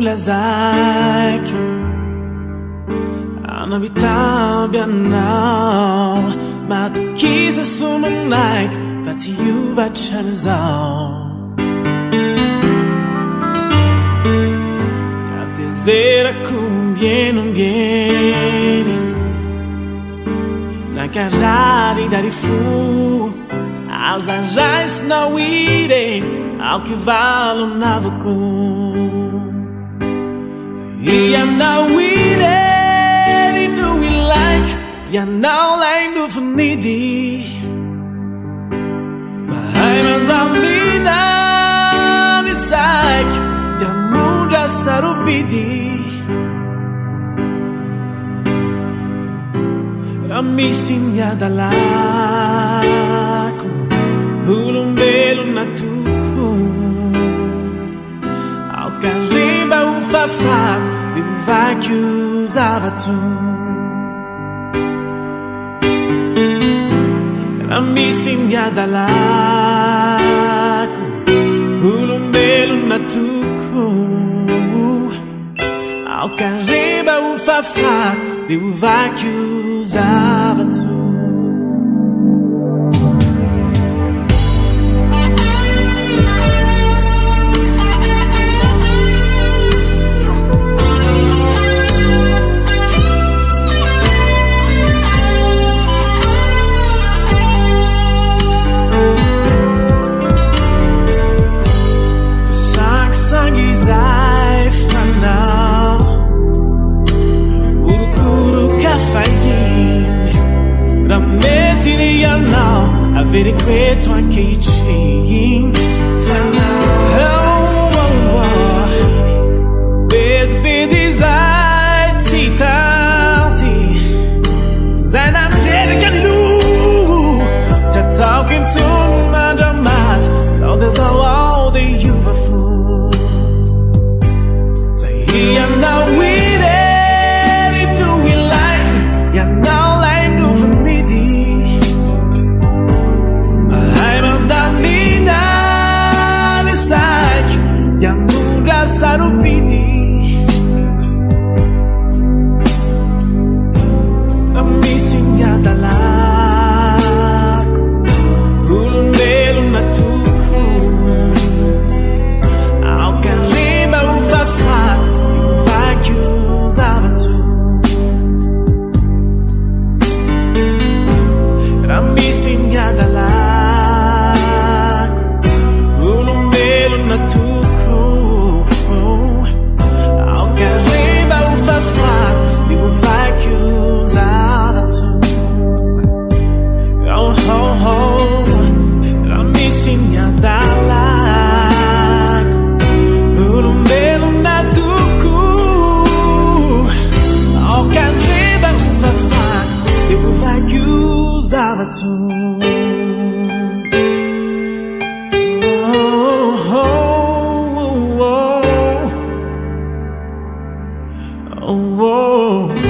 Zack. Ana vital bianal, mato kisa suman like, vati you vachanizal. A desera cum viene, na carrari dari fu, as anjais não irem, ao que vale um navocum. E a não irem, não we like, e a não like no funidi. Mas ainda não me dá, me sai, e a muda sarubidi. Amisinha da laco, bulum belo na tucu. Ao carriba o fafaco, e o vai que usava tu. Amisinha da laco, bulum belo na tucu. Ao carriba o fafaco, e o vai que usava tu. Sangue zai fanal, urukuru kafayin, rametini yanal, avere questo anche i cin. Bedi zai zitanti, zai na rega lu, ta talking to madamat, so there's all the you've fool. Yeah, now we ready, do we like? Yeah, now like do for me. I'm on the midnight side. Yeah, nunca sarupidi. I'm missing ya da laco, bulumelo na tucu. Ao carriba o fafaco. Amisinha da lago, bulum belo na tucu. Ao carriba o fafaco, e o vai que usava tu. Oh, oh, oh, amisinha da lago, bulum belo na tucu. Ao carriba o fafaco, e o vai que usava tu. Oh, oh, oh, oh, oh, oh.